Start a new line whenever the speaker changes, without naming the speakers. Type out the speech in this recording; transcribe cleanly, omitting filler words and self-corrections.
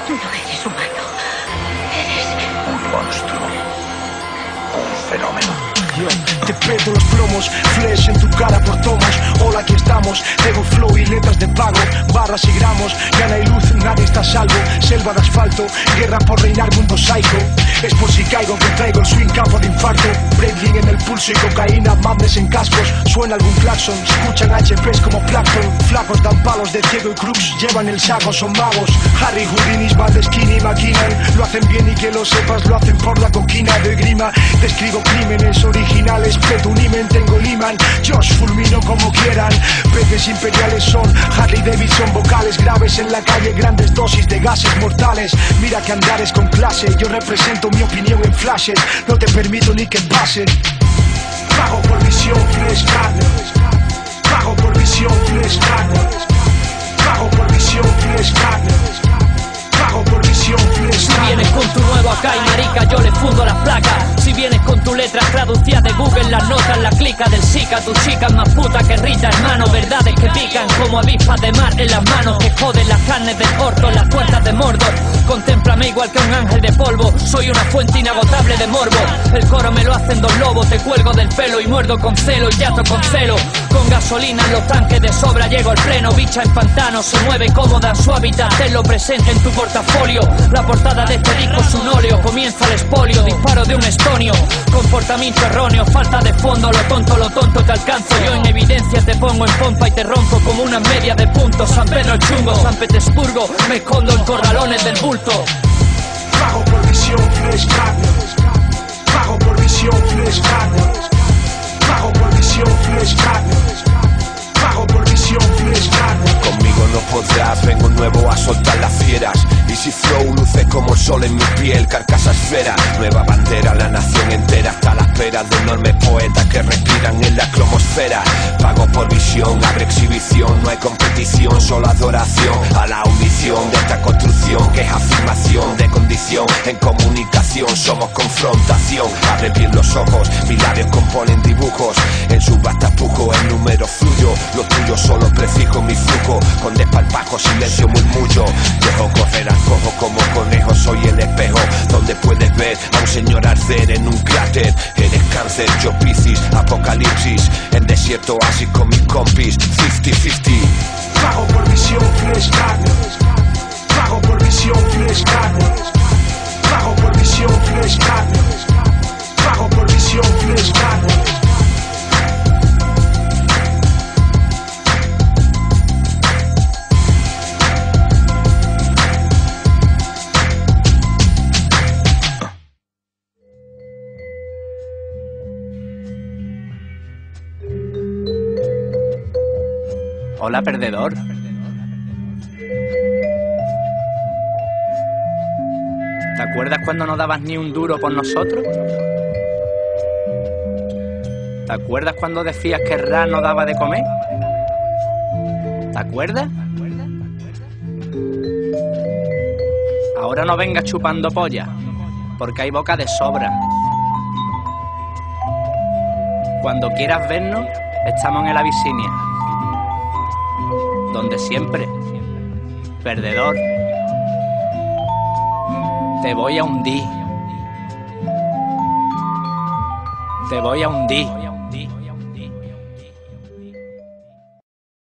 No eres humano.
Un monstruo. Un fenómeno.
Te peto los plomos, flash en tu cara por tomos. Hola, aquí estamos, tengo flow y letras de pago, barras y gramos, gana y luz, nadie está a salvo. Selva de asfalto, guerra por reinar mundo psycho. Es por si caigo que traigo el swing campo de infarto. Breaking en el pulso y cocaína, madness en cascos. Suena algún claxon, escuchan HPs como plancton. Flacos dan palos de ciego y crux, llevan el saco, son magos. Harry Houdinis van de skinny, maquinan. Lo hacen bien y que lo sepas, lo hacen por la coquina de grima. Describo crímenes originales, peto un imen, tengo liman. Yo os fulmino como quieran. Peces imperiales son Harley Davidson, vocales graves en la calle, grandes dosis de gases mortales. Mira que andares con clase, yo represento mi opinión en flashes. No te permito ni que pase. Pago por visión, flash carne. Pago por visión, flash carne. Pago por visión, flash carne. Pago por visión, flash carne.
Si vienes con tu nuevo acá y marica, yo le fundo las placas. Si vienes con tu letra traducida de Google, las notas, la clica del Zika. Tu chica es más puta que Rita, hermano. Verdades que pican como avispas de mar en las manos, que joden las carnes del orto en las puertas de Mordor. Contémplame igual que un ángel de polvo, soy una fuente inagotable de morbo. El coro me lo hacen dos lobos, te cuelgo del pelo y muerdo con celo y llato con celo. Con gasolina en los tanques de sobra llego al pleno. Bicha en pantano, se mueve cómoda en su hábitat. Tenlo presente en tu portafolio. La portada de este disco es un óleo. Comienza el expolio, disparo de un estonio. Comportamiento erróneo, falta de fondo. Lo tonto te alcanzo. Yo en evidencia te pongo en pompa y te rompo como una media de puntos. San Pedro el chungo, San Petersburgo, me escondo en corralones del bulto.
Pago por visión, flash carne. Pago por visión, flash carne. Pago por visión, flash carne. Pago por visión, flash carne.
Conmigo no podrás, vengo nuevo a soltar las fieras. Easy flow luce como el sol en mi piel, carcasa esfera. Nueva bandera, la nación entera está a la espera de enormes poetas que respiran en la cromosfera. Pago por visión, abre exhibición, no hay competición, solo adoración a la omisión de esta construcción que es afirmación de condición. En comunicación somos confrontación. Abre bien los ojos, mis labios componen dibujos. En su bastapujo el número fluyo, lo tuyo solo prefijo mi flujo. Con desparpajo, silencio, murmullo. Dejo correr al cojo como conejo, soy el espejo donde puedes ver a un señor arder en un cráter. Eres cáncer, yo Piscis, apocalipsis. En desierto así con mis compis, 50-50.
Pago por visión, flash carne. Pago por visión, flash carne. Pago por visión, flash carne. Pago por visión, flash carne.
Hola, perdedor. ¿Te acuerdas cuando no dabas ni un duro por nosotros? ¿Te acuerdas cuando decías que Ra no daba de comer? ¿Te acuerdas? Ahora no vengas chupando polla, porque hay boca de sobra. Cuando quieras vernos, estamos en el Abisinia. Donde siempre, perdedor, te voy a hundir, te voy a hundir.